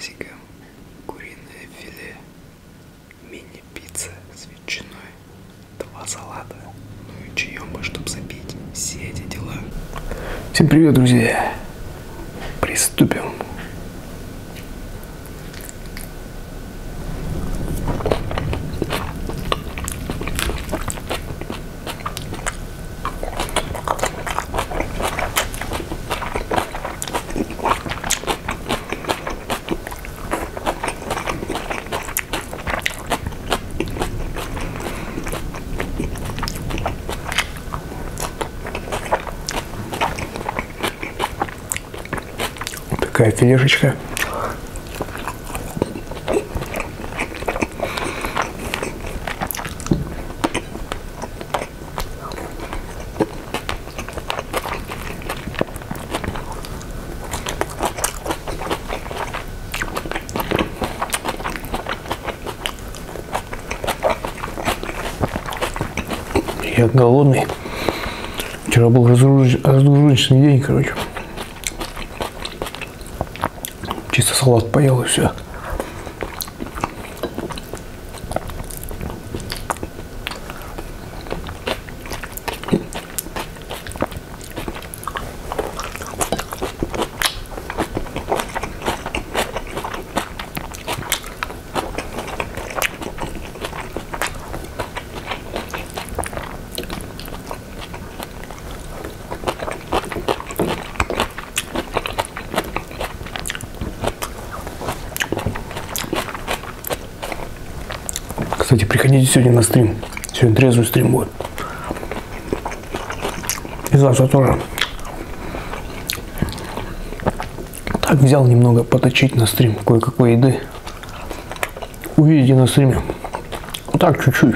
ананасиком, куриное филе, мини-пицца с ветчиной, 2 салата, ну и чаем бы, чтоб запить. Все эти дела. Всем привет, друзья! Приступим! Такая филешечка. Я голодный. Вчера был разгрузочный день, короче. Чисто салат поел и все. Кстати, приходите сегодня на стрим. Сегодня трезвый стрим будет. И завтра тоже. Так, взял немного поточить на стрим кое-какой еды. Увидите на стриме. Вот так, чуть-чуть.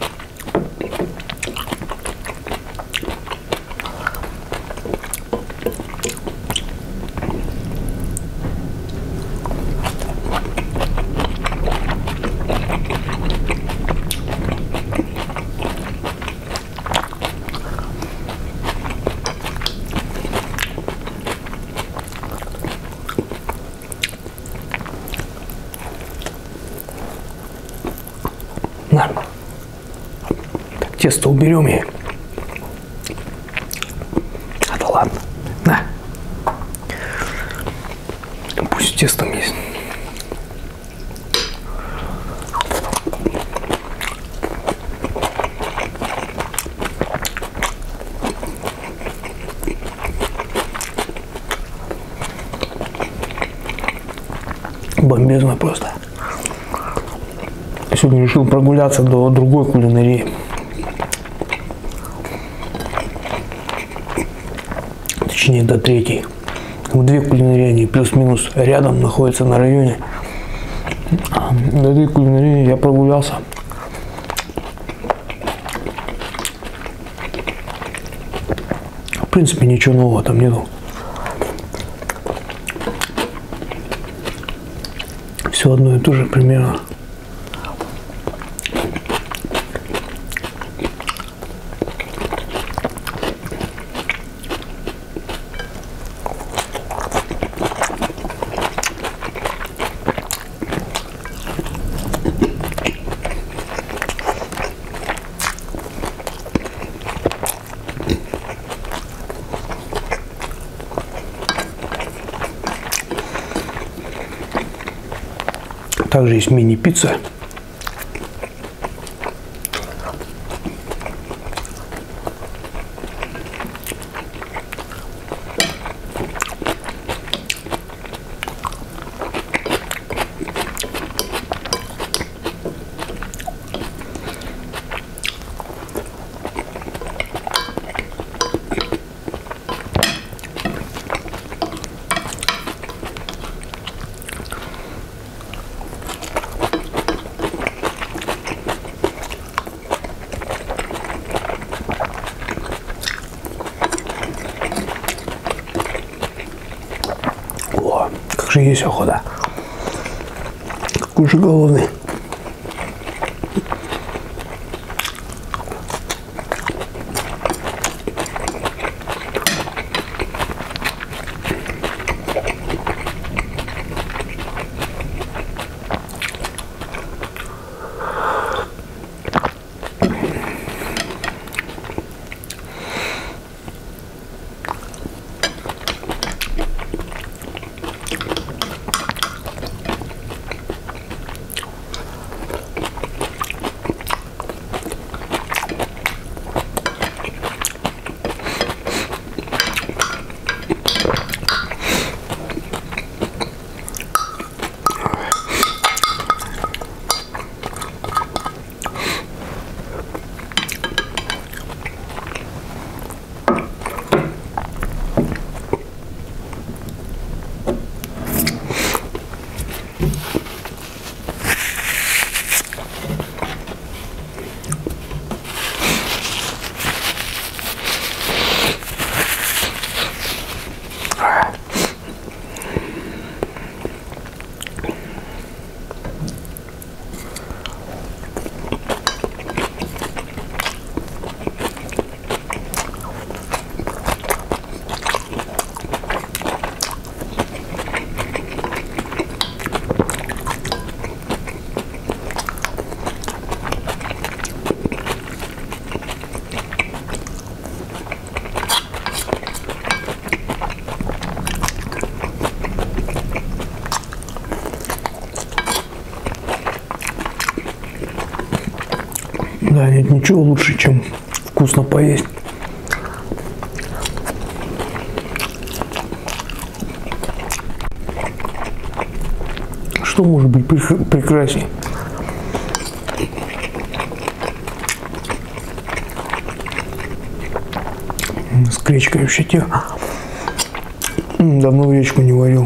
На. Так, тесто уберем и... А да ладно. На. Пусть тестом есть. Бомбезно просто. Сегодня решил прогуляться до другой кулинарии. Точнее, до третьей. Две кулинарии, они плюс-минус рядом находятся на районе. До этой кулинарии я прогулялся. В принципе, ничего нового там нету. Все одно и то же примерно. Также есть мини-пицца. Как же есть охота. Какой же голодный. Да, нет ничего лучше, чем вкусно поесть. Что может быть прекраснее? С гречкой вообще те. Давно гречку не варил.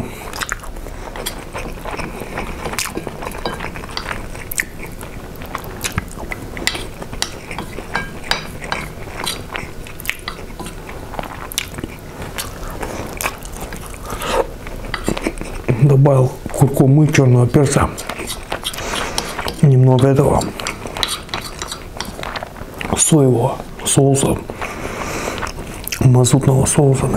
Добавил куркумы, черного перца, немного этого соевого соуса, мазутного соуса,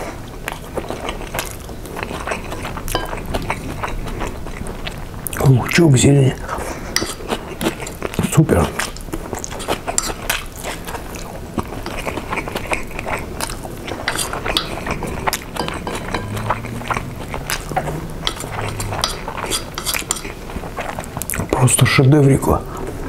лучок зелени, супер. Просто шедеврико.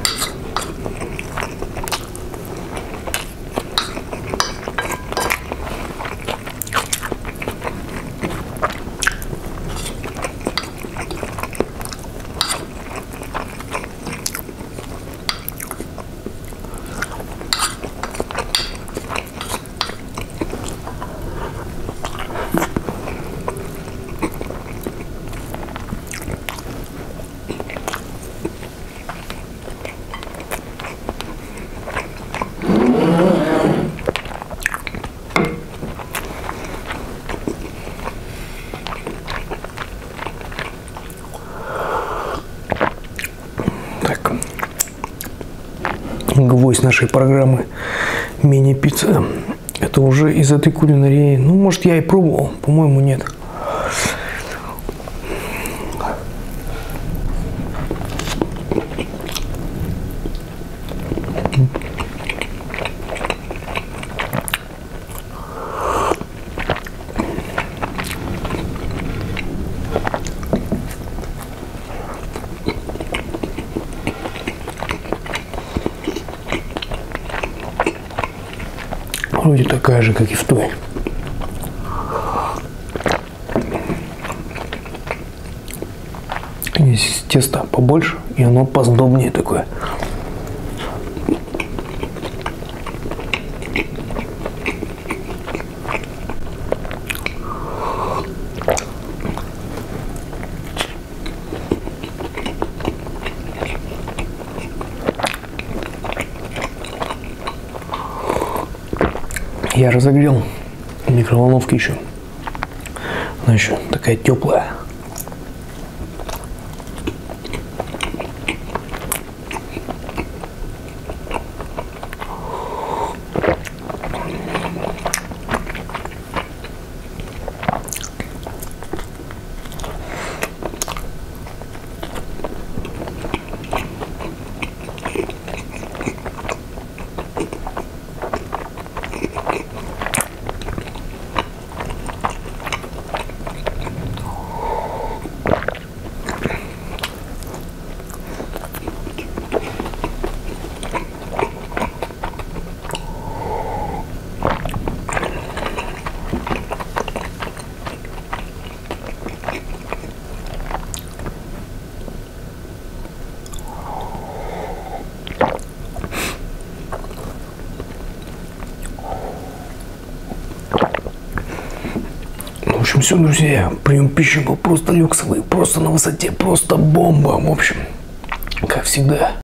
Гвоздь нашей программы мини-пицца. Это уже из этой кулинарии. Ну, может, я и пробовал. По-моему, нет. Вроде такая же, как и в той. Здесь тесто побольше, и оно поздобнее такое. Я разогрел в микроволновке еще. Она еще такая теплая. В общем, все, друзья, прием пищи был просто люксовый, просто на высоте, просто бомба. В общем, как всегда.